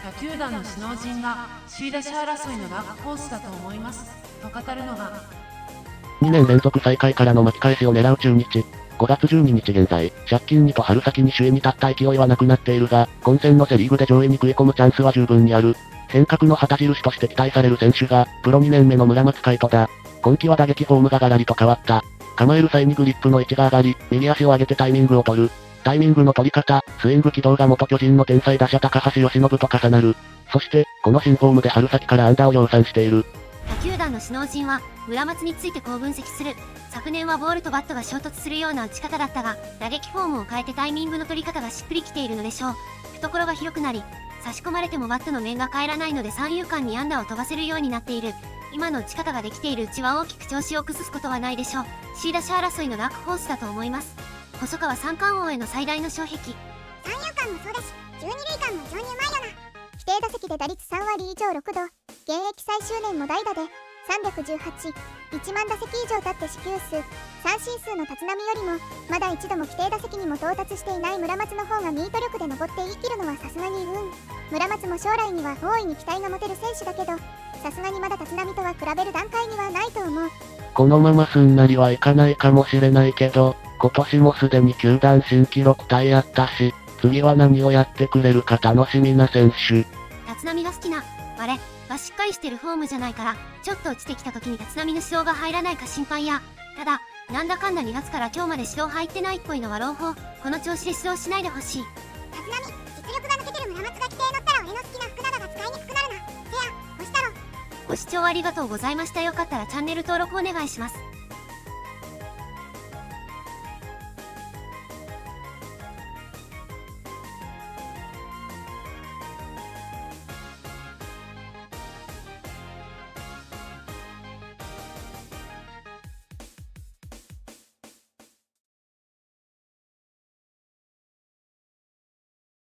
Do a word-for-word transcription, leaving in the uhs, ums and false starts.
他球団の首脳陣が首位打者争いのダークホースだと思いますと語るのが、 にねん連続最下位からの巻き返しを狙う中日。ごがつじゅうににち現在、借金にと春先に首位に立った勢いはなくなっているが、今戦のセリーグで上位に食い込むチャンスは十分にある。変革の旗印として期待される選手が、プロにねんめの村松海人だ。今季は打撃フォームがガラリと変わった。構える際にグリップの位置が上がり、右足を上げてタイミングを取る。タイミングの取り方、スイング軌道が元巨人の天才打者高橋由伸と重なる。そして、この新フォームで春先から安打を量産している。 他球団の首脳陣は、村松についてこう分析する。昨年はボールとバットが衝突するような打ち方だったが、打撃フォームを変えてタイミングの取り方がしっくりきているのでしょう。懐が広くなり、差し込まれてもバットの面が返らないので三遊間に安打を飛ばせるようになっている。今の打ち方ができているうちは大きく調子を崩すことはないでしょう。首位打者争いのダークホースだと思います。細川三冠王への最大の障壁。 三遊間もそうだし、じゅうに塁間も非常にうまいよな。規定打席で打率さんわり以上ろくど、現役最終年も代打で、さんびゃくじゅうはち、いちまん打席以上立って四球数、三振数の立浪よりも、まだ一度も規定打席にも到達していない村松の方がミート力で登って言い切るのはさすがにうん。村松も将来には大いに期待が持てる選手だけど、さすがにまだ立浪とは比べる段階にはないと思う。 このまますんなりはいかないかもしれないけど、今年もすでに球団新記録タイやったし、次は何をやってくれるか楽しみな選手。 立浪が好きな、あれがしっかりしてるフォームじゃないから、ちょっと落ちてきた時に立浪の指導が入らないか心配や。ただ、なんだかんだにがつから今日まで指導入ってないっぽいのは朗報。この調子で指導しないでほしい。 立浪、実力が抜けてる村松が規定乗ったら俺の好きな福永が使いにくくなるな。せや、星太郎。 ご視聴ありがとうございました。よかったらチャンネル登録お願いします。